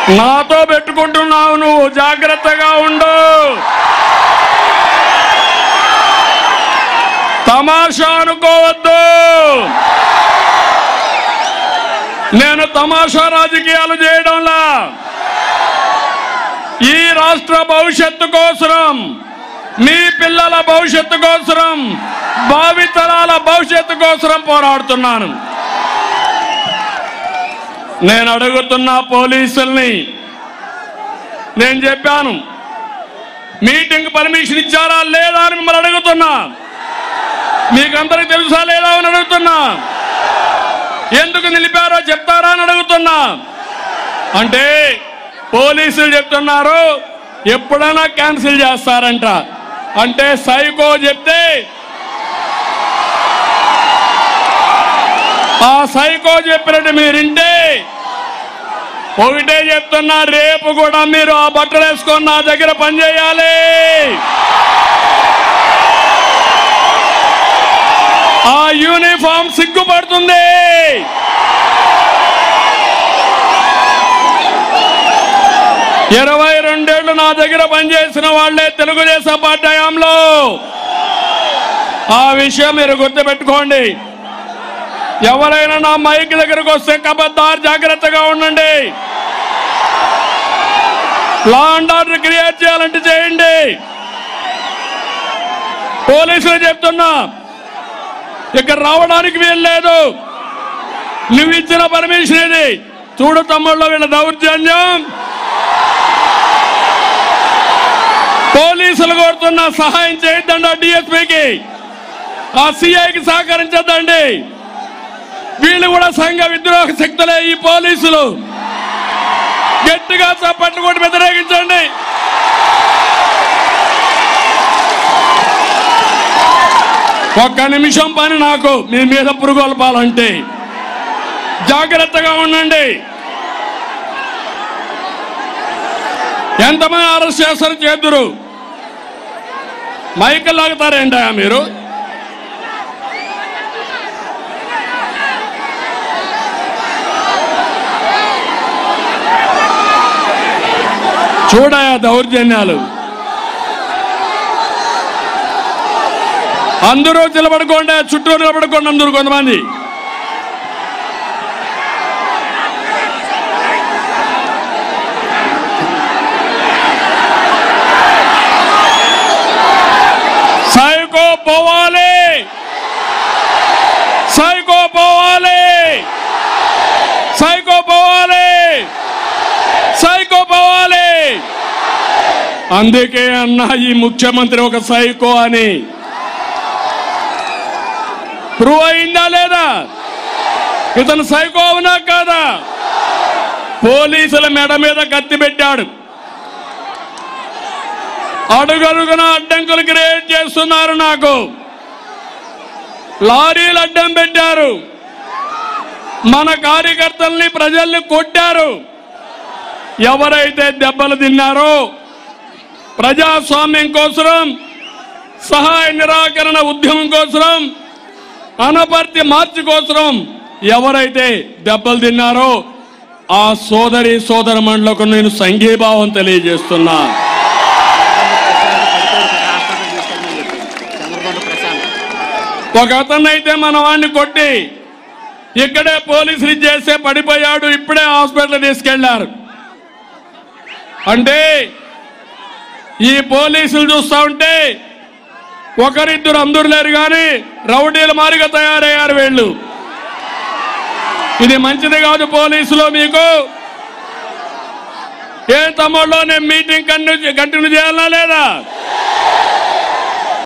నాతో పెట్టుకుంటున్నావు, నువ్వు జాగ్రత్తగా ఉండు. తమాషా అనుకోవద్దు. నేను తమాషా రాజకీయాలు చేయడంలా, ఈ రాష్ట్ర భవిష్యత్తు కోసం, మీ పిల్లల భవిష్యత్తు కోసం, భావితరాల భవిష్యత్తు కోసం పోరాడుతున్నాను. నేను అడుగుతున్న పోలీసుల్ని, నేను చెప్పాను మీటింగ్ పర్మిషన్ ఇచ్చారా లేదా అని మిమ్మల్ని అడుగుతున్నా. మీకందరికి తెలుసా లేదా అని అడుగుతున్నా. ఎందుకు నిలిపారో చెప్తారా అని అడుగుతున్నా. అంటే పోలీసులు చెప్తున్నారు ఎప్పుడైనా క్యాన్సిల్ చేస్తారంట. అంటే సైకో చెప్తే ఆ సైకో చెప్పినట్టు మీరింటే, ఒకటే చెప్తున్నా, రేపు కూడా మీరు ఆ బట్టలు వేసుకొని నా దగ్గర పనిచేయాలి. ఆ యూనిఫామ్ సిగ్గుపడుతుంది. ఇరవై 22 ఏళ్లు నా దగ్గర పనిచేసిన వాళ్లే తెలుగుదేశం పార్టీ హయాంలో. ఆ విషయం మీరు గుర్తుపెట్టుకోండి. ఎవరైనా నా మైక్ దగ్గరకు వస్తే ఖబర్దార్, జాగ్రత్తగా ఉండండి. లా అండ్ ఆర్డర్ క్రియేట్ చేయాలంటే చేయండి. పోలీసులు చెప్తున్నా, ఇక్కడ రావడానికి వీల్లేదు. నువ్వు ఇచ్చిన పర్మిషన్ ఇది. చూడు తమ్ముళ్ళు, వీళ్ళ దౌర్జన్యం. పోలీసులు కోరుతున్న సహాయం చేయొద్దండి. డిఎస్పీకి, ఆ సిఐకి సహకరించద్దండి. వీళ్ళు కూడా సంఘ విద్రోహ శక్తులే ఈ పోలీసులు. గట్టిగా చప్పట్లు కొట్టి వ్యతిరేకించండి. ఒక్క నిమిషం పని నాకు మీ మీద పురుగొల్పాలంటే. జాగ్రత్తగా ఉండండి. ఎంతమంది అరెస్ట్ చేస్తారు చేతురు. మైకులు లాగుతారేంటా మీరు? చూడయా దౌర్జన్యాలు. అందరూ నిలబడుకోండి, చుట్టూ నిలబడుకోండి అందరూ. కొంతమంది సైకో పోవాలి, సైకో పోవాలి, సైకో పోవాలి, సైకో పోవాలి. అందుకే అన్నా ఈ ముఖ్యమంత్రి ఒక సైకో అని. ప్రూవ్ అయిందా లేదా? ఇతను సైకో అవునా కాదా? పోలీసుల మెడ మీద కత్తి పెట్టాడు. అడుగడుగున అడ్డంకులు క్రియేట్ చేస్తున్నారు. నాకు లారీలు అడ్డం పెట్టారు. మన కార్యకర్తల్ని, ప్రజల్ని కొట్టారు. ఎవరైతే దెబ్బలు తిన్నారో, ప్రజాస్వామ్యం కోసం, సహాయ నిరాకరణ ఉద్యమం కోసం, అనపర్తి మార్చి కోసం ఎవరైతే దెబ్బలు తిన్నారో ఆ సోదరి సోదరమణులకు నేను సంఘీభావం తెలియజేస్తున్నా. ఒక అతన్నైతే మన వాడిని కొట్టి ఇక్కడే పోలీసులు చేస్తే పడిపోయాడు. ఇప్పుడే హాస్పిటల్ తీసుకెళ్లారు. అంటే ఈ పోలీసులు చూస్తా ఉంటే ఒకరిద్దరు అందరూ లేరు కానీ రౌడీల మారిగా తయారయ్యారు వీళ్ళు. ఇది మంచిది కాదు. పోలీసులు మీకు ఏ తమ్ముళ్ళు నేను మీటింగ్ కంటిన్యూ చేయాలా లేదా?